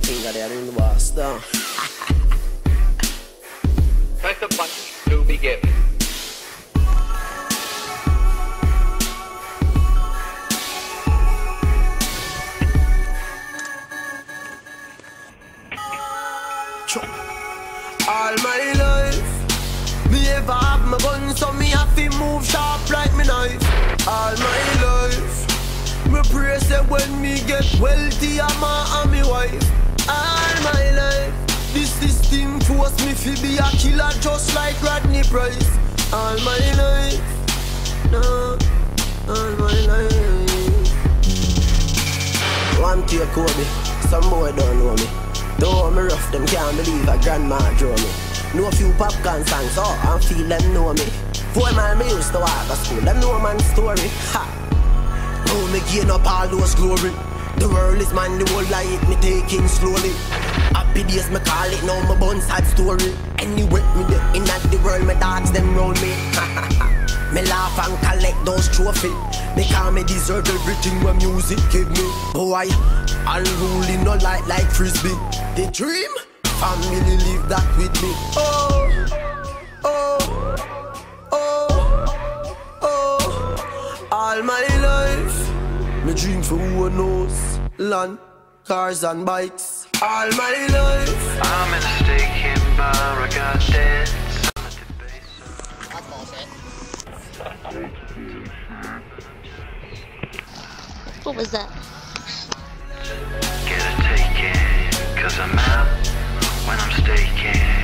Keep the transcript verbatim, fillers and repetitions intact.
finger there in the boss down. Press the button to begin. All my life, me ever have my gun, so me have to move sharp like me knife. All my life, me pray say when me get wealthy, I'm a and me wife. All my life, this system force me to be a killer just like Rodney Price. All my life, no, all my life. One to Kobe, some boy don't know me. Though me rough, them can't believe a grandma draw me. Know a few popcorn songs, oh, and feel them know me. Four man me used to walk to school, them know man's story. Ha! Oh, me gain up all those glory. The world is mine, the whole life me taking slowly. Happy days me call it, now my bun sad story. Anyway, me there in that the world, me dogs them round me. Ha ha ha. Me laugh and collect those trophies. Because me deserve everything when music give me. Boy, unruly no light like frisbee. The dream, family live that with me. Oh, oh, oh, oh. All my life, me dream for who knows. Land, cars and bikes. All my life, I'm in a stake in bar, I got dead. What was that? Get a ticket, cause I'm out when I'm staking.